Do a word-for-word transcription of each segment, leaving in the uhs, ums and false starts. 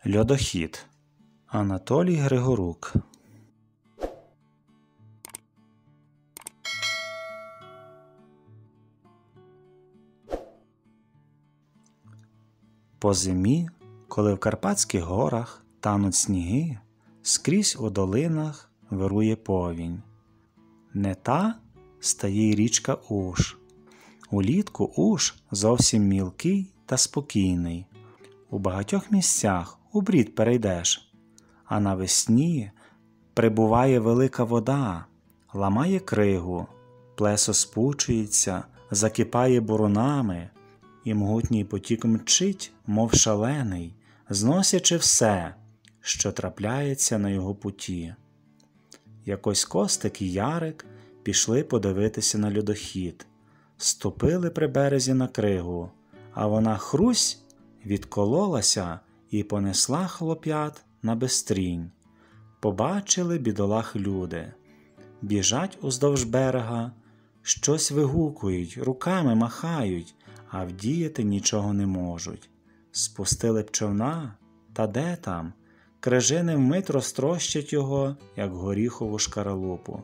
Льодохід. Анатолій Григорук. По зимі, коли в Карпатських горах тануть сніги, скрізь у долинах вирує повінь. Не та стає й річка Уж. Улітку Уж зовсім мілкий та спокійний. У багатьох місцях у брід перейдеш, а навесні прибуває велика вода, ламає кригу, плесо спучується, закипає бурунами, і могутній потік мчить, мов шалений, зносячи все, що трапляється на його путі. Якось Костик і Ярик пішли подивитися на льодохід, ступили при березі на кригу, а вона хрусь відкололася і понесла хлоп'ят на бистрінь. Побачили бідолах люди. Біжать уздовж берега, щось вигукують, руками махають, а вдіяти нічого не можуть. Спустили б човна, та де там? Крижини вмить розтрощать його, як горіхову шкаралупу.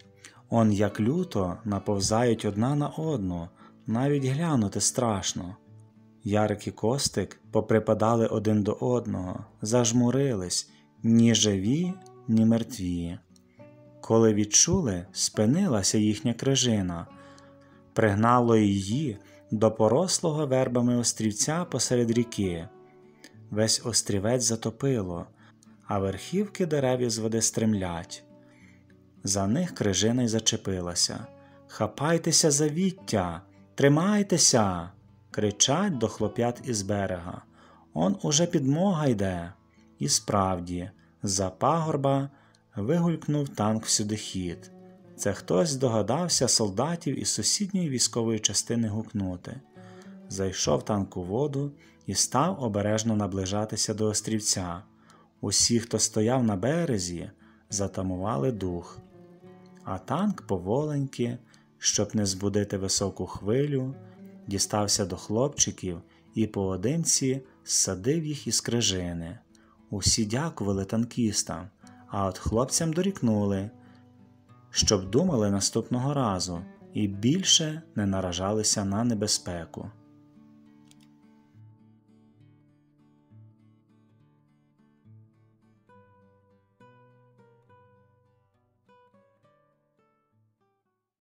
Он як люто наповзають одна на одну, навіть глянути страшно. Ярик і Костик поприпадали один до одного, зажмурились, ні живі, ні мертві. Коли відчули, спинилася їхня крижина, пригнало її до порослого вербами острівця посеред ріки. Весь острівець затопило, а верхівки дерев із води стремлять. За них крижина й зачепилася. «Хапайтеся за віття! Тримайтеся!» кричать до хлоп'ят із берега. Он уже підмога йде. І справді, з-за пагорба вигулькнув танк всюдихід. Це хтось здогадався солдатів із сусідньої військової частини гукнути. Зайшов танк у воду і став обережно наближатися до острівця. Усі, хто стояв на березі, затамували дух. А танк поволеньки, щоб не збудити високу хвилю, дістався до хлопчиків і поодинці ссадив їх із крижини. Усі дякували танкістам, а от хлопцям дорікнули, щоб думали наступного разу і більше не наражалися на небезпеку.